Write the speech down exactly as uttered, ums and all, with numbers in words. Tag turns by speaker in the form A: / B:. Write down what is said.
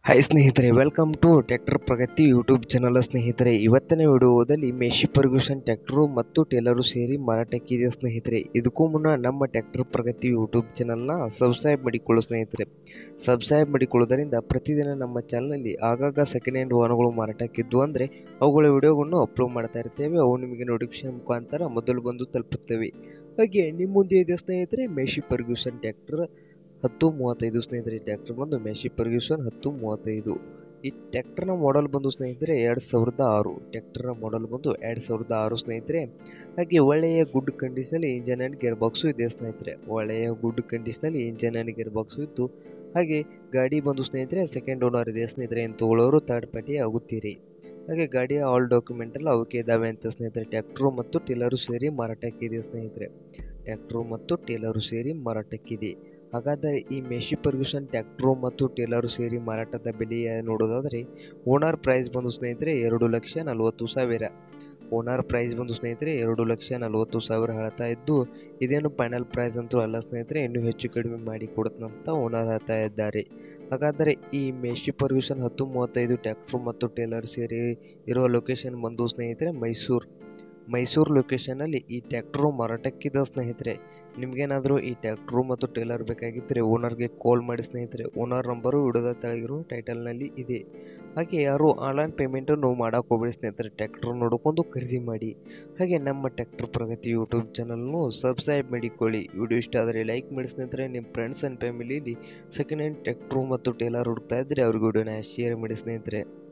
A: Hi ಸ್ನೇಹಿತರೆ, welcome to tractor Pragati YouTube channel. ಸ್ನೇಹಿತರೆ, ಇವತ್ತಿನ ವಿಡಿಯೋದಲ್ಲಿ ಮೇಶಿ ಫರ್ಗ್ಯೂಸನ್ ಟ್ರ್ಯಾಕ್ಟರು ಮತ್ತು ಟೇಲರು ಸೇರಿ ಮಾರಾಟಕ್ಕಿದೆ. ಸ್ನೇಹಿತರೆ, ಇದಕ್ಕೂ ಮುನ್ನ ನಮ್ಮ ಟ್ರ್ಯಾಕ್ಟರ್ ಪ್ರಗತಿ ಯೂಟ್ಯೂಬ್ ಚಾನಲ್ನ ಸಬ್ಸ್ಕ್ರೈಬ್ ಮಾಡಿಕೊಳ್ಳು. ಸ್ನೇಹಿತರೆ, ಸಬ್ಸ್ಕ್ರೈಬ್ ಮಾಡಿಕೊಳ್ಳೋದರಿಂದ ಪ್ರತಿದಿನ ನಮ್ಮ ಚಾನಲ್ನಲ್ಲಿ ಆಗಾಗ ಸೆಕೆಂಡ್ ಹ್ಯಾಂಡ್ ವಾಹನಗಳು ಮಾರಾಟಕ್ಕಿದ್ದು ಅಂದರೆ ಅವುಗಳ ವಿಡಿಯೋಗಳನ್ನು ಅಪ್ಲೋಡ್ ಮಾಡ್ತಾ ಇರ್ತೇವೆ. ಅವು ನಿಮಗೆ ನೋಟಿಫಿಕೇಶನ್ ಮುಖಾಂತರ ಮೊದಲು ಬಂದು ತಲುಪುತ್ತವೆ. ಹಾಗೆ ನಿಮ್ಮ ಮುಂದೆ ಇದೆ ಸ್ನೇಹಿತರೆ ಮೇಶಿ ಫರ್ಗ್ಯೂಸನ್ ಟ್ರ್ಯಾಕ್ಟರ್ ಹತ್ತು ಮೂವತ್ತೈದು. ಸ್ನೇಹಿತರೆ, ಟ್ರ್ಯಾಕ್ಟರ್ ಬಂದು ಮೇಶಿ ಫರ್ಗ್ಯೂಸನ್ ಹತ್ತು ಮೂವತ್ತೈದು. ಈ ಟ್ರ್ಯಾಕ್ಟರ್ನ ಮಾಡೆಲ್ ಬಂದು ಸ್ನೇಹಿತರೆ ಎರಡು ಸಾವಿರದ ಆರು. ಟ್ರ್ಯಾಕ್ಟರ್ನ ಮಾಡೆಲ್ ಬಂದು ಎರಡು ಸಾವಿರದ ಆರು ಸ್ನೇಹಿತರೆ. ಹಾಗೆ ಒಳ್ಳೆಯ ಗುಡ್ ಕಂಡೀಷನಲ್ಲಿ ಇಂಜನ್ ಆ್ಯಂಡ್ ಗೇರ್ ಬಾಕ್ಸು ಇದೆ ಸ್ನೇಹಿತರೆ. ಒಳ್ಳೆಯ ಗುಡ್ ಕಂಡೀಷನಲ್ಲಿ ಇಂಜನ್ ಆ್ಯಂಡ್ ಗೇರ್ ಬಾಕ್ಸು ಇದ್ದು, ಹಾಗೆ ಗಾಡಿ ಬಂದು ಸ್ನೇಹಿತರೆ ಸೆಕೆಂಡ್ ಓನರ್ ಇದೆ ಸ್ನೇಹಿತರೆ. ಏನು ತಗೊಳ್ಳೋರು ಥರ್ಡ್ ಪಾರ್ಟಿ ಆಗುತ್ತೀರಿ. ಹಾಗೆ ಗಾಡಿಯ ಆಲ್ ಡಾಕ್ಯುಮೆಂಟ್ ಎಲ್ಲ ಅವಕ್ಕೆ ಇದ್ದಾವೆ ಅಂತ ಸ್ನೇಹಿತರೆ. ಟ್ರ್ಯಾಕ್ಟ್ರು ಮತ್ತು ಟೇಲರು ಸೇರಿ ಮಾರಾಟಕ್ಕಿದೆ ಸ್ನೇಹಿತರೆ. ಟ್ರ್ಯಾಕ್ಟ್ರು ಮತ್ತು ಟೇಲರು ಸೇರಿ ಮಾರಾಟಕ್ಕಿದೆ. ಹಾಗಾದರೆ ಈ ಮೇಶಿ ಫರ್ಗ್ಯೂಸನ್ ಟ್ರ್ಯಾಕ್ಟ್ರು ಮತ್ತು ಟೇಲರು ಸೇರಿ ಮಾರಾಟದ ಬೆಲೆಯ ನೋಡೋದಾದರೆ ಓನರ್ ಪ್ರೈಸ್ ಬಂದು ಸ್ನೇಹಿತರೆ ಎರಡು ಲಕ್ಷ ನಲವತ್ತು ಸಾವಿರ. ಓನರ್ ಪ್ರೈಸ್ ಬಂದು ಸ್ನೇಹಿತರೆ ಎರಡು ಲಕ್ಷ ನಲವತ್ತು ಸಾವಿರ ಹೇಳ್ತಾ ಇದ್ದು, ಇದೇನು ಫೈನಲ್ ಪ್ರೈಸ್ ಅಂತೂ ಅಲ್ಲ ಸ್ನೇಹಿತರೆ. ಇನ್ನೂ ಹೆಚ್ಚು ಕಡಿಮೆ ಮಾಡಿ ಕೊಡುತ್ತಂತ ಓನರ್ ಹೇಳ್ತಾ ಇದ್ದಾರೆ. ಹಾಗಾದರೆ ಈ ಮೇಶಿ ಫರ್ಗ್ಯೂಸನ್ ಹತ್ತು ಮೂವತ್ತೈದು ಟ್ರ್ಯಾಕ್ಟ್ರು ಮತ್ತು ಟೇಲರ್ ಸೇರಿ ಇರುವ ಲೊಕೇಶನ್ ಬಂದು ಸ್ನೇಹಿತರೆ ಮೈಸೂರು. ಮೈಸೂರು ಲೊಕೇಶನಲ್ಲಿ ಈ ಟ್ರ್ಯಾಕ್ಟ್ರು ಮಾರಾಟಕ್ಕಿದೆ ಸ್ನೇಹಿತರೆ. ನಿಮಗೇನಾದರೂ ಈ ಟ್ರ್ಯಾಕ್ಟ್ರು ಮತ್ತು ಟೇಲರ್ ಬೇಕಾಗಿದ್ದರೆ ಓನರ್ಗೆ ಕಾಲ್ ಮಾಡಿ ಸ್ನೇಹಿತರೆ. ಓನರ್ ನಂಬರು ವಿಡಿಯೋದ ತೆಳಗಿರುವ ಟೈಟಲ್ನಲ್ಲಿ ಇದೆ. ಹಾಗೆ ಯಾರು ಆನ್ಲೈನ್ ಪೇಮೆಂಟನ್ನು ಮಾಡೋಕೆ ಹೋಗಬೇಡಿ ಸ್ನೇಹಿತರೆ. ಟ್ರ್ಯಾಕ್ಟ್ರು ನೋಡಿಕೊಂಡು ಖರೀದಿ ಮಾಡಿ. ಹಾಗೆ ನಮ್ಮ ಟ್ರ್ಯಾಕ್ಟರ್ ಪ್ರಗತಿ ಯೂಟ್ಯೂಬ್ ಚಾನಲ್ನು ಸಬ್ಸ್ಕ್ರೈಬ್ ಮಾಡಿಕೊಳ್ಳಿ. ವಿಡಿಯೋ ಇಷ್ಟ ಆದರೆ ಲೈಕ್ ಮಾಡಿ ಸ್ನೇಹಿತರೆ. ನಿಮ್ಮ ಫ್ರೆಂಡ್ಸ್ ಆ್ಯಂಡ್ ಫ್ಯಾಮಿಲಿಯಲ್ಲಿ ಸೆಕೆಂಡ್ ಹ್ಯಾಂಡ್ ಟ್ರ್ಯಾಕ್ಟ್ರು ಮತ್ತು ಟೇಲರ್ ಹುಡುಕ್ತಾ ಇದ್ದರೆ ಅವ್ರಿಗೆ ವಿಡಿಯೋನ ಶೇರ್ ಮಾಡಿ ಸ್ನೇಹಿತರೆ.